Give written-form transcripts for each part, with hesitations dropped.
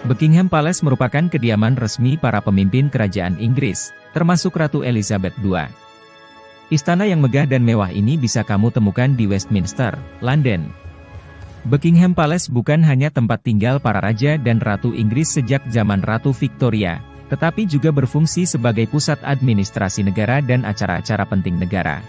Buckingham Palace merupakan kediaman resmi para pemimpin kerajaan Inggris, termasuk Ratu Elizabeth II. Istana yang megah dan mewah ini bisa kamu temukan di Westminster, London. Buckingham Palace bukan hanya tempat tinggal para raja dan ratu Inggris sejak zaman Ratu Victoria, tetapi juga berfungsi sebagai pusat administrasi negara dan acara-acara penting negara.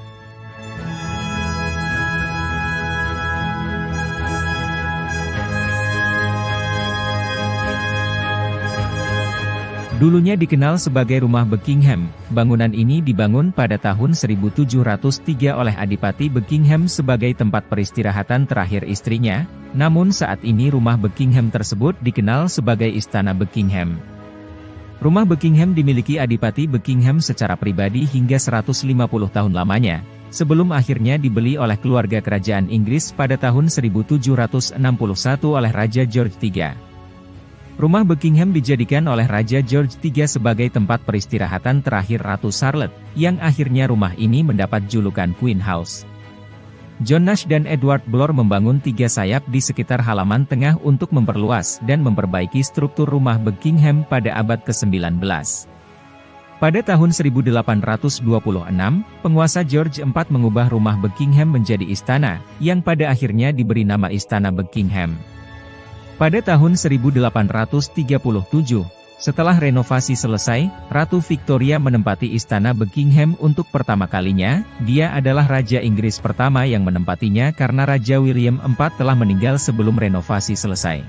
Dulunya dikenal sebagai Rumah Buckingham, bangunan ini dibangun pada tahun 1703 oleh Adipati Buckingham sebagai tempat peristirahatan terakhir istrinya, namun saat ini Rumah Buckingham tersebut dikenal sebagai Istana Buckingham. Rumah Buckingham dimiliki Adipati Buckingham secara pribadi hingga 150 tahun lamanya, sebelum akhirnya dibeli oleh keluarga kerajaan Inggris pada tahun 1761 oleh Raja George III. Rumah Buckingham dijadikan oleh Raja George III sebagai tempat peristirahatan terakhir Ratu Charlotte, yang akhirnya rumah ini mendapat julukan Queen House. John Nash dan Edward Blore membangun 3 sayap di sekitar halaman tengah untuk memperluas dan memperbaiki struktur rumah Buckingham pada abad ke-19. Pada tahun 1826, penguasa George IV mengubah rumah Buckingham menjadi istana, yang pada akhirnya diberi nama Istana Buckingham. Pada tahun 1837, setelah renovasi selesai, Ratu Victoria menempati Istana Buckingham untuk pertama kalinya. Dia adalah Raja Inggris pertama yang menempatinya karena Raja William IV telah meninggal sebelum renovasi selesai.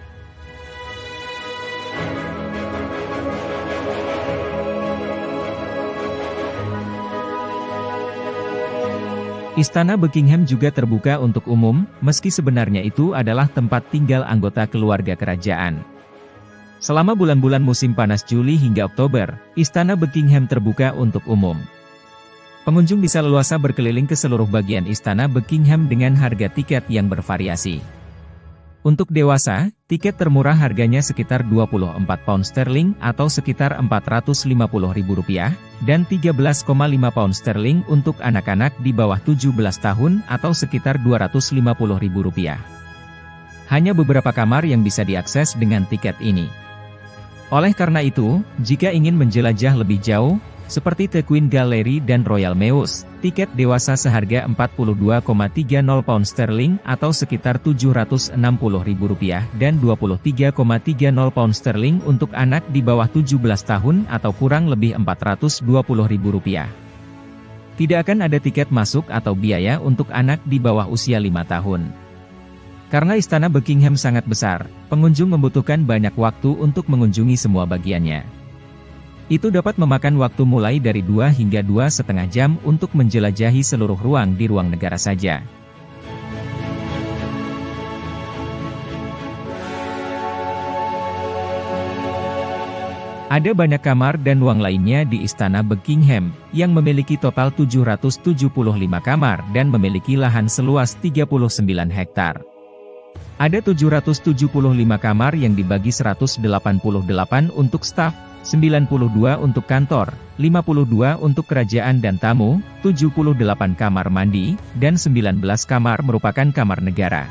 Istana Buckingham juga terbuka untuk umum, meski sebenarnya itu adalah tempat tinggal anggota keluarga kerajaan. Selama bulan-bulan musim panas Juli hingga Oktober, Istana Buckingham terbuka untuk umum. Pengunjung bisa leluasa berkeliling ke seluruh bagian Istana Buckingham dengan harga tiket yang bervariasi. Untuk dewasa, tiket termurah harganya sekitar 24 pound sterling atau sekitar Rp450.000, dan 13,5 pound sterling untuk anak-anak di bawah 17 tahun atau sekitar Rp250.000. Hanya beberapa kamar yang bisa diakses dengan tiket ini. Oleh karena itu, jika ingin menjelajah lebih jauh, seperti The Queen Gallery dan Royal Mews, tiket dewasa seharga Rp42,30 pound sterling atau sekitar Rp760.000 dan Rp23,30 pound sterling untuk anak di bawah 17 tahun atau kurang lebih Rp420.000. Tidak akan ada tiket masuk atau biaya untuk anak di bawah usia 5 tahun. Karena Istana Buckingham sangat besar, pengunjung membutuhkan banyak waktu untuk mengunjungi semua bagiannya. Itu dapat memakan waktu mulai dari 2 hingga 2,5 jam untuk menjelajahi seluruh ruang di ruang negara saja. Ada banyak kamar dan ruang lainnya di Istana Buckingham, yang memiliki total 775 kamar dan memiliki lahan seluas 39 hektar. Ada 775 kamar yang dibagi 188 untuk staf, 92 untuk kantor, 52 untuk kerajaan dan tamu, 78 kamar mandi, dan 19 kamar merupakan kamar negara.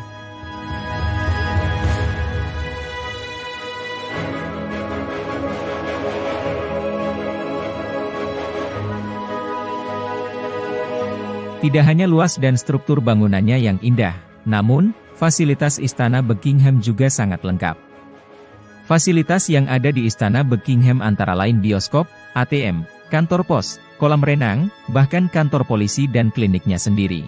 Tidak hanya luas dan struktur bangunannya yang indah, namun, fasilitas Istana Buckingham juga sangat lengkap. Fasilitas yang ada di Istana Buckingham antara lain bioskop, ATM, kantor pos, kolam renang, bahkan kantor polisi dan kliniknya sendiri.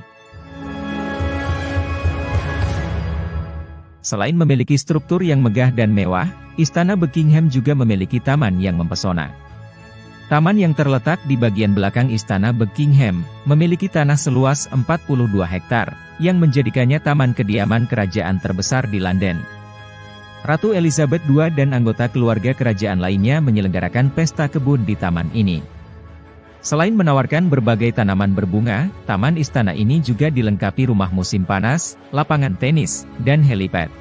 Selain memiliki struktur yang megah dan mewah, Istana Buckingham juga memiliki taman yang mempesona. Taman yang terletak di bagian belakang Istana Buckingham, memiliki tanah seluas 42 hektar, yang menjadikannya taman kediaman kerajaan terbesar di London. Ratu Elizabeth II dan anggota keluarga kerajaan lainnya menyelenggarakan pesta kebun di taman ini. Selain menawarkan berbagai tanaman berbunga, taman istana ini juga dilengkapi rumah musim panas, lapangan tenis, dan helipad.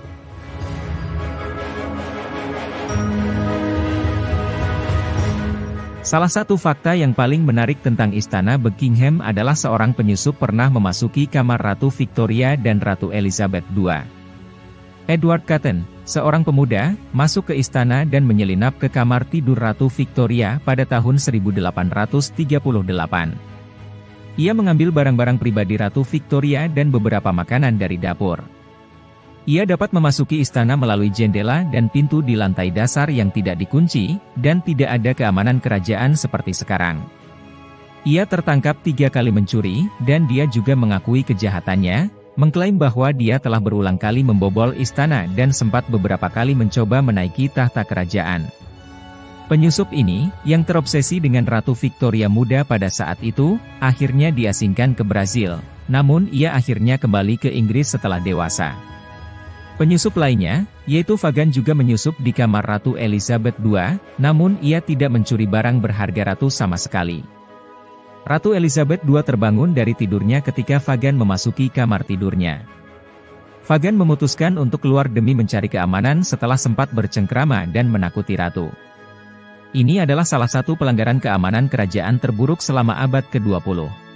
Salah satu fakta yang paling menarik tentang Istana Buckingham adalah seorang penyusup pernah memasuki kamar Ratu Victoria dan Ratu Elizabeth II. Edward Cotton, seorang pemuda, masuk ke istana dan menyelinap ke kamar tidur Ratu Victoria pada tahun 1838. Ia mengambil barang-barang pribadi Ratu Victoria dan beberapa makanan dari dapur. Ia dapat memasuki istana melalui jendela dan pintu di lantai dasar yang tidak dikunci, dan tidak ada keamanan kerajaan seperti sekarang. Ia tertangkap 3 kali mencuri, dan dia juga mengakui kejahatannya, mengklaim bahwa dia telah berulang kali membobol istana dan sempat beberapa kali mencoba menaiki tahta kerajaan. Penyusup ini, yang terobsesi dengan Ratu Victoria muda pada saat itu, akhirnya diasingkan ke Brazil, namun ia akhirnya kembali ke Inggris setelah dewasa. Penyusup lainnya, yaitu Fagan juga menyusup di kamar Ratu Elizabeth II, namun ia tidak mencuri barang berharga ratu sama sekali. Ratu Elizabeth II terbangun dari tidurnya ketika Fagan memasuki kamar tidurnya. Fagan memutuskan untuk keluar demi mencari keamanan setelah sempat bercengkrama dan menakuti ratu. Ini adalah salah satu pelanggaran keamanan kerajaan terburuk selama abad ke-20.